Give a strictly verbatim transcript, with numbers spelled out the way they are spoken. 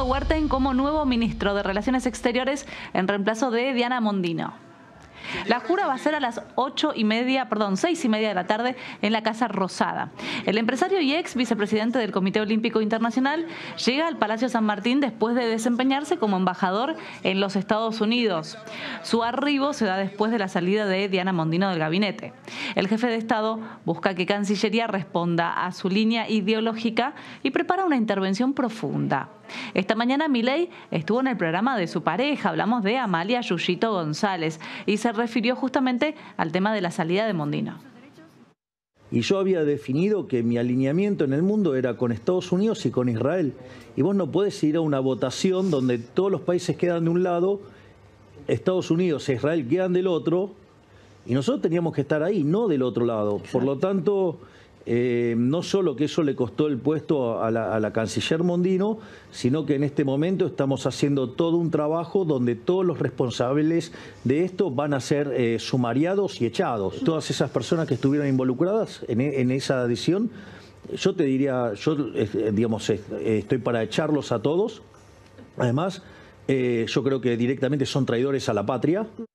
Huerten como nuevo ministro de Relaciones Exteriores en reemplazo de Diana Mondino. La jura va a ser a las ocho y media, perdón, seis y media de la tarde en la Casa Rosada. El empresario y ex vicepresidente del Comité Olímpico Internacional llega al Palacio San Martín después de desempeñarse como embajador en los Estados Unidos. Su arribo se da después de la salida de Diana Mondino del gabinete. El jefe de Estado busca que Cancillería responda a su línea ideológica y prepara una intervención profunda. Esta mañana Milei estuvo en el programa de su pareja, hablamos de Amalia Yuyito González, y se refirió justamente al tema de la salida de Mondino. Y yo había definido que mi alineamiento en el mundo era con Estados Unidos y con Israel. Y vos no podés ir a una votación donde todos los países quedan de un lado, Estados Unidos e Israel quedan del otro, y nosotros teníamos que estar ahí, no del otro lado. Por lo tanto, eh, no solo que eso le costó el puesto a la, a la canciller Mondino, sino que en este momento estamos haciendo todo un trabajo donde todos los responsables de esto van a ser eh, sumariados y echados. Todas esas personas que estuvieron involucradas en, en esa decisión, yo te diría, yo eh, digamos, eh, estoy para echarlos a todos. Además, eh, yo creo que directamente son traidores a la patria.